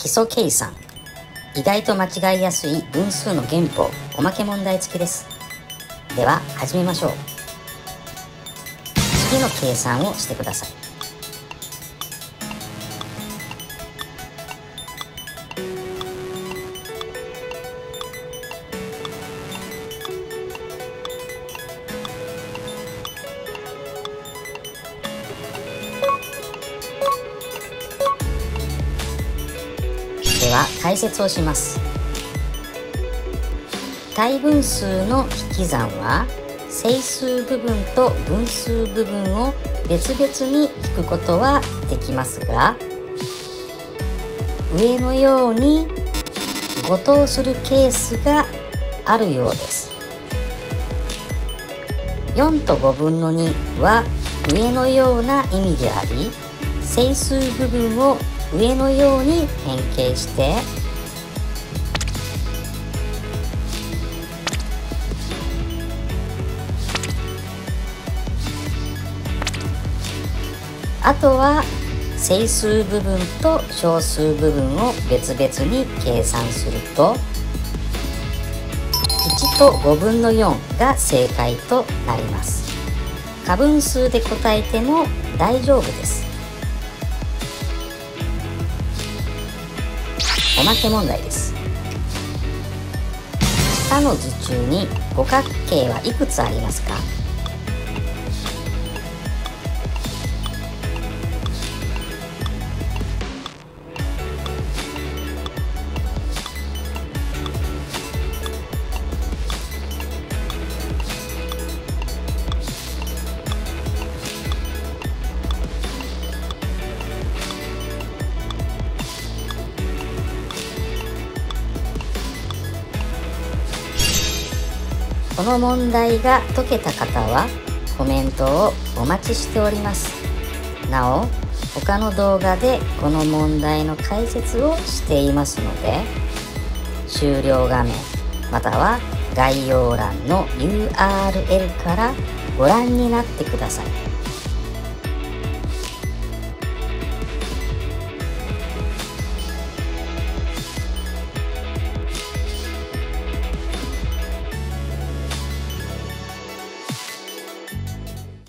基礎計算。意外と間違いやすい分数の原法、おまけ問題付きです。では始めましょう。次の計算をしてください。では解説をします。対分数の引き算は整数部分と分数部分を別々に引くことはできますが、上のように誤答するケースがあるようです。4と5分の2は上のような意味であり、整数部分を上のように変形してあとは整数部分と小数部分を別々に計算すると1と5分の4が正解となります。過分数で答えても大丈夫です。おまけ問題です。下の図中に五角形はいくつありますか？この問題が解けた方はコメントをお待ちしております。なお、他の動画でこの問題の解説をしていますので、終了画面または概要欄の URL からご覧になってください。